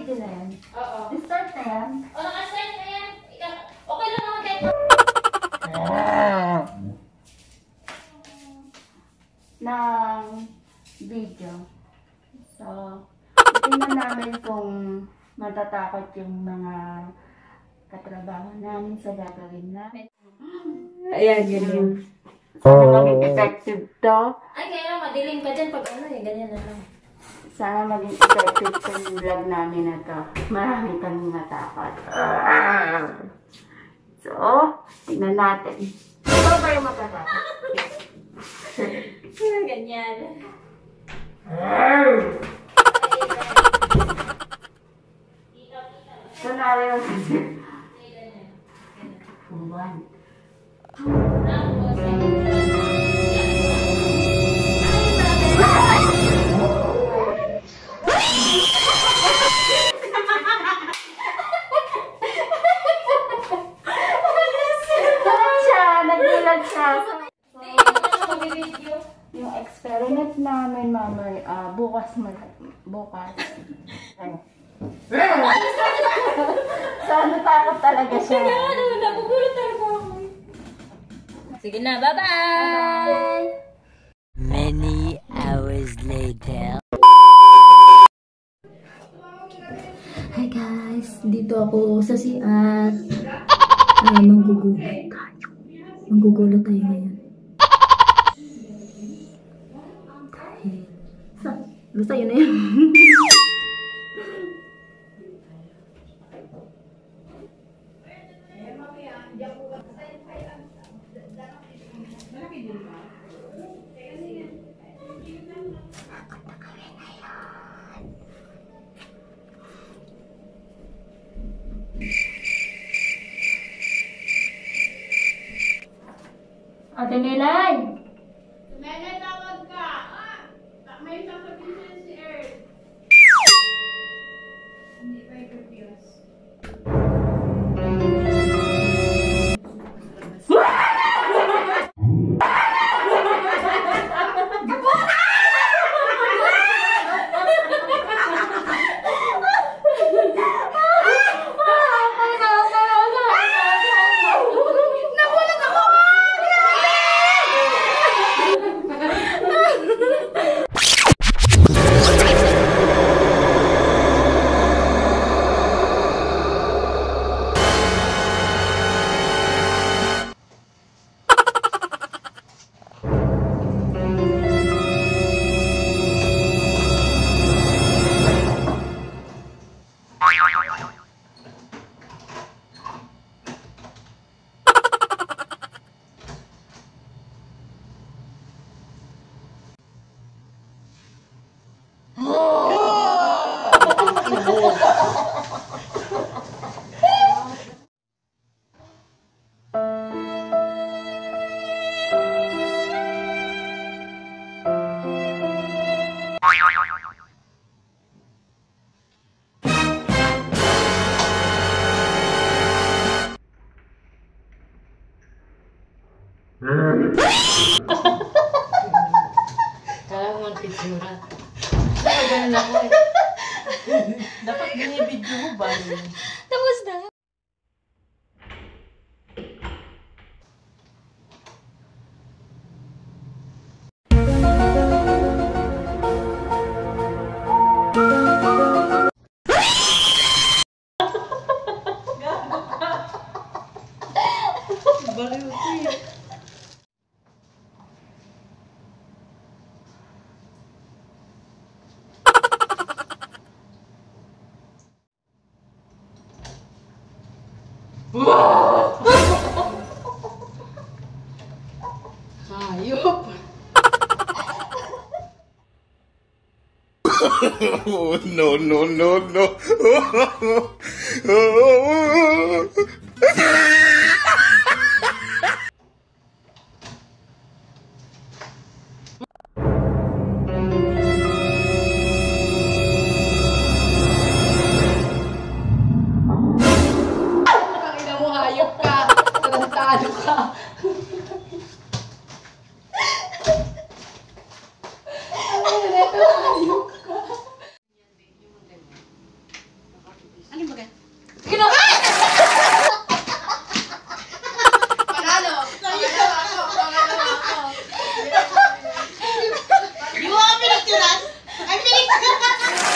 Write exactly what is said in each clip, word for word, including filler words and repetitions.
video na yan? Oo. Start na yan? O, naka-start na yan. Okay lang naman kahit ng video. So, tingnan namin kung matatakot yung mga katrabaho namin sa gagawin namin. Ayan, ganyan. Sana maging effective to. Ay, kaya lang, madilim ka dyan pag ano eh, ganyan na lang. Sana maging effective sa yung vlog namin na to. Marami kami natakot. So, tingnan natin. Ikaw ba yung matatakot? Ganyan. So, narin yung one. Yung experiment namin, mama, uh, bukas man, bukas. Ano? So, natakot talaga siya. Ano, nagugulat talaga ako. Sige na, bye-bye! Many hours later. Hi guys! Dito ako sa C R. Ay, manggugulat tayo. Manggugulat tayo ngayon. Basta yun na yun. Ate Nelay! Nelay, tawag ka! Ah! May sasabihin si Earth. Hindi pa i-confuse. Kala mo ang pitsura. Kaya ganun ako eh. Dapat binibidyo mo ba? Tapos na. Baliw siya. Hayop. Oh, no, no, no, no. Ina mo, hayop ka. Tarantado ka. Ay, ito, hayop ka. Ano ba ka? Kino! Panalo! Pangalawa ako! Pangalawa ako! Di mo ako pinicturan? Ay, pinicturan!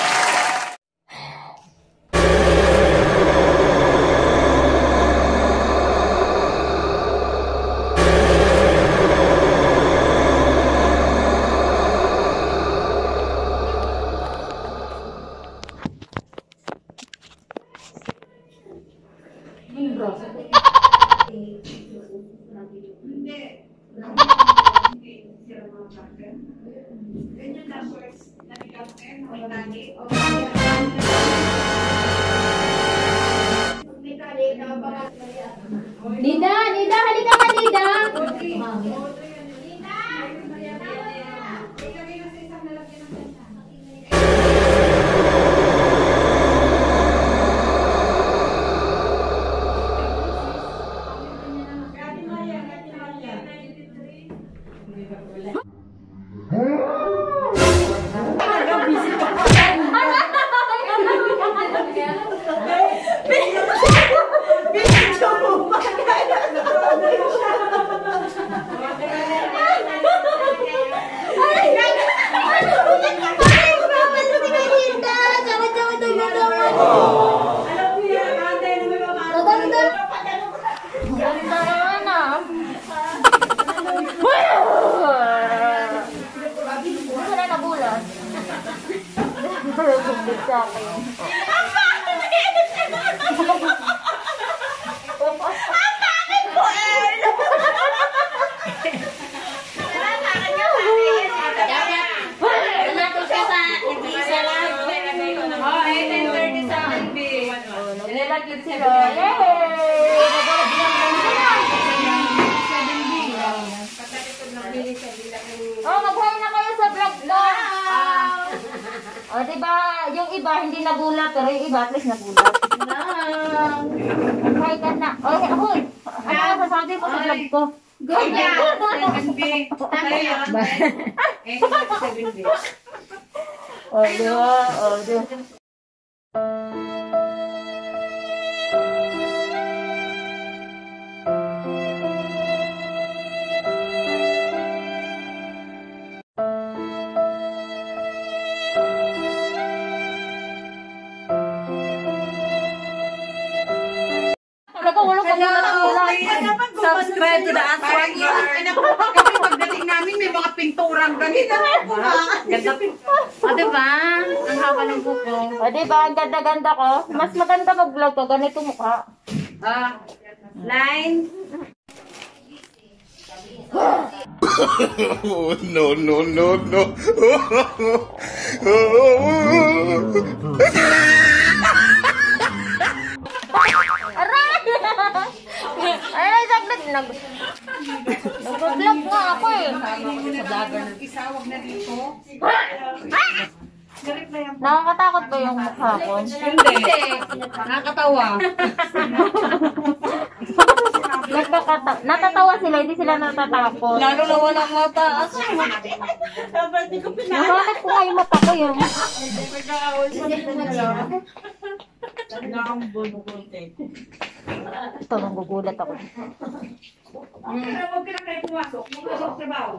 Nida! Nida! Halika ka, Nida! Oh, mag-hi na kayo sa vlog ko. O, oh, diba, yung iba hindi nagulat, pero yung iba at least nagulat. Mag-hi ka na. O, oh, ako, ano sasabi ko sa vlog ko? Good na! seven B. Tayo yun. Eh, seven B. O, diba, o, diba. Subscribe to the Aswang Ay, naku, kami pagdating namin may mga pinturang ganito. Ganda. O, diba? Ang haba ng buko. O, diba, ang ganda-ganda ko. Mas maganda mag-vlog ko, ganito mukha. Ah, nine. Oh, no, no, no, no. Ay, saglit. Nag... Nag-vlog nga ako eh. Isa, wag na dito. Nakakatakot ba yung mukha ko? Hindi. Nakakatawa. Nagkakata natatawa sila, hindi sila natatakot. Lalo na walang mata. Asa mo? Nakakit ko nga yung mata ko yun. Ito, nanggugulat ako. Huwag ka na kayo pumasok. Pumasok sa bawo.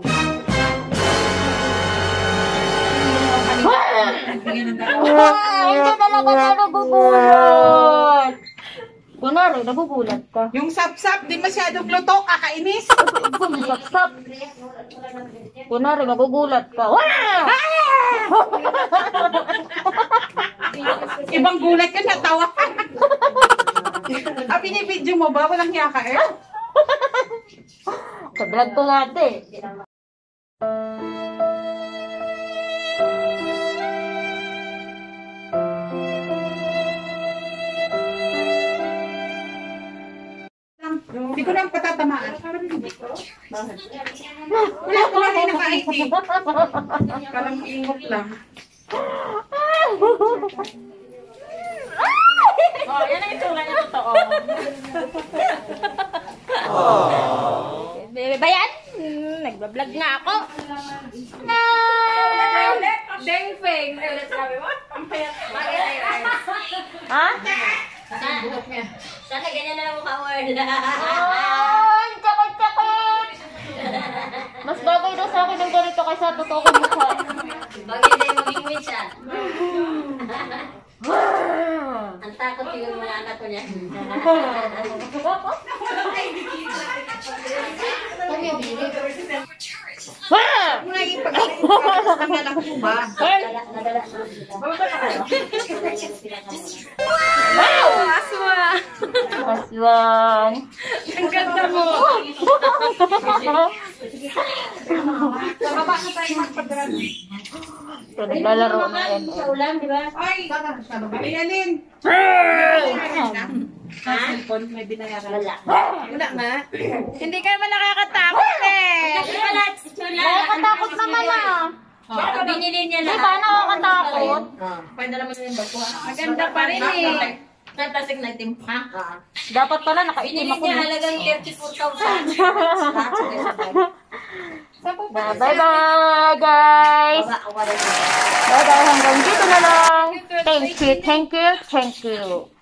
Ay, hindi talaga na nagugulat. Kunwari, nagugulat ka. Yung sap-sap, di masyadong luto, kakainis. Sapsap. Kunwari, nagugulat ka. Ibang gulat ka, natawa. Ah, binibidyo mo ba? Walang hiya ka eh? Sa vlog ko nga ito eh. Hindi ko lang patatamaan. Wala ko lang naka-I D. Parang ingot lang. Oh, yan ang itsura niya totoo. Bebe ba yan? Hmm, nagbablog nga ako. Na! Deng Feng. Ulit sabi mo? Ang payat. Ha? Sana, sana ganyan na lang mukha mo, Erla. Ay, tsakot-tsakot! Mas bagay daw sa akin ng ganito kaysa totoo ko mukha. Bagay na yung maging witch, ah. Ang takot yung mga anak ko niya. Wow! Aswan! Ang ganda mo. So, naglalaro na yan. Sa ulam, di ba? Ay, Ayan. Ha? Wala. Wala nga. Hindi ka naman nakakatakot eh. Kasi wala, si Chula. Nakakatakot naman ah. Baka binili niya Di lahat. ba nakakatakot? Pwede naman yung bago, ha? Maganda pa rin eh. Natasig na itim, ha? Dapat pala nakaitim Binili ako. niya no? halagang thirty-four thousand. Lahat sa isa Bye bye guys! Baba, wala. Bye bye hanggang dito na lang. Thank you, thank you, thank you.